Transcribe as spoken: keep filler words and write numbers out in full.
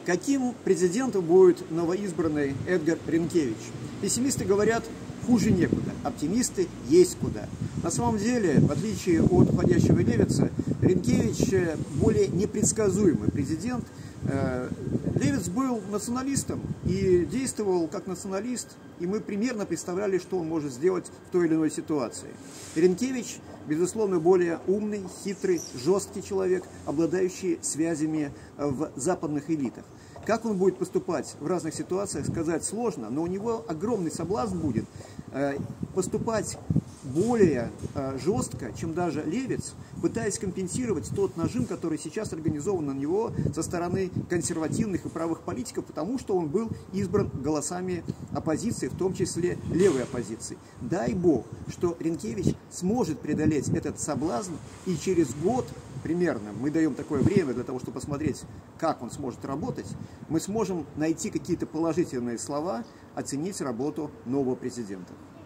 Каким президентом будет новоизбранный Эдгар Ринкевич? Пессимисты говорят, хуже некуда, оптимисты есть куда. На самом деле, в отличие от уходящего Левица, Ринкевич более непредсказуемый президент. Левиц был националистом и действовал как националист, и мы примерно представляли, что он может сделать в той или иной ситуации. Ринкевич, безусловно, более умный, хитрый, жесткий человек, обладающий связями в западных элитах. Как он будет поступать в разных ситуациях, сказать сложно, но у него огромный соблазн будет поступать более жестко, чем даже Левиц, пытаясь компенсировать тот нажим, который сейчас организован на него со стороны консервативных и правых политиков, потому что он был избран голосами оппозиции, в том числе левой оппозиции. Дай бог, что Ринкевич сможет преодолеть этот соблазн, и через год примерно, мы даем такое время для того, чтобы посмотреть, как он сможет работать, мы сможем найти какие-то положительные слова, оценить работу нового президента.